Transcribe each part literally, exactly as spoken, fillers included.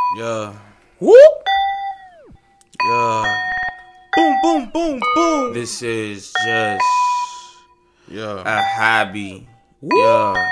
Yeah. Whoop. Yeah. Boom, boom, boom, boom. This is just Yeah. a hobby. Whoop. Yeah.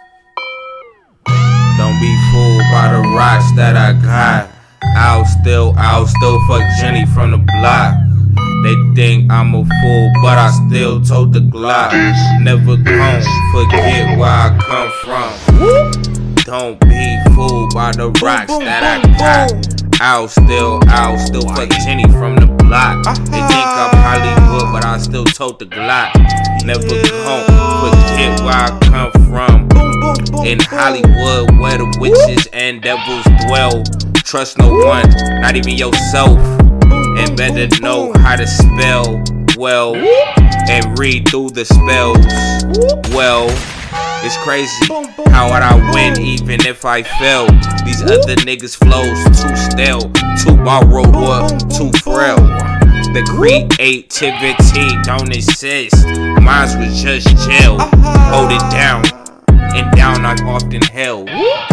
Don't be fooled by the rocks that I got. I'll still, I'll still fuck Jenny from the block. They think I'm a fool, but I still tote the Glock. Never gon' forget where I come from. Whoop. Don't be fooled by the rocks boom, that boom, I got. I'll still, I'll still fuck Jenny from the block. They think I'm Hollywood, but I still tote the Glock. Never gon' forget where I come from. In Hollywood, where the witches and devils dwell. Trust no one, not even yourself. And better know how to spell well and read through the spells well. It's crazy how would I win even if I fail. These other niggas flows too stale, too borrowed or too frail. The creativity don't exist. Mine was just jail. Hold it down, and down I often held.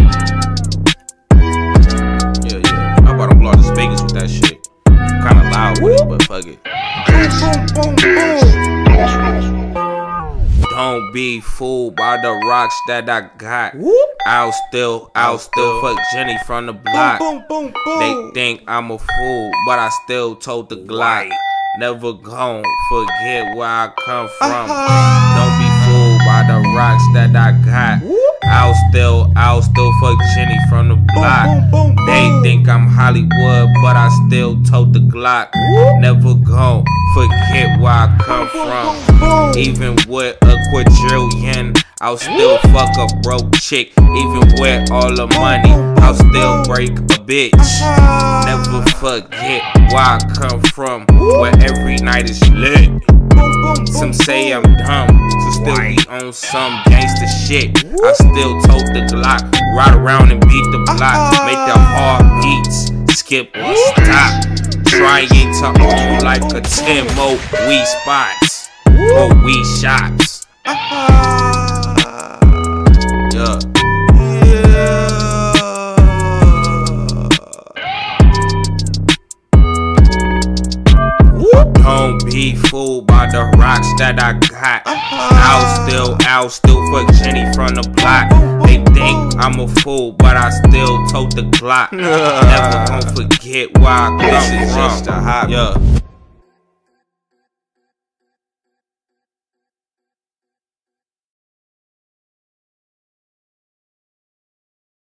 Yeah, yeah. I'm about to blow this Vegas with that shit. Kinda loud with it, but fuck it. Don't be fooled by the rocks that I got. I'll still, I'll still fuck Jenny from the block. They think I'm a fool, but I still tote the Glock. Never gon' forget where I come from. Don't be fooled by the rocks that I got. I'll still, I'll still fuck Jenny from the block. They think I'm Hollywood, but I still tote the Glock. Never gon' forget where I come from. Even with a quadrillion, I'll still fuck a broke chick. Even with all the money, I'll still break a bitch. Never forget where I come from, where every night is lit. Some say I'm dumb, so still be on some gangster shit. I still tote the Glock, ride around and beat the block. Make the hard beats, skip or stop. Trying to own like a ten more weed spots or weed shops. Yeah. Don't be fooled by the rocks that I got. I'll still, I'll still fuck Jenny from the block. They think I'm a fool, but I still tote the Glock. Never gon' forget where I come from. This is just a hobby. Yeah.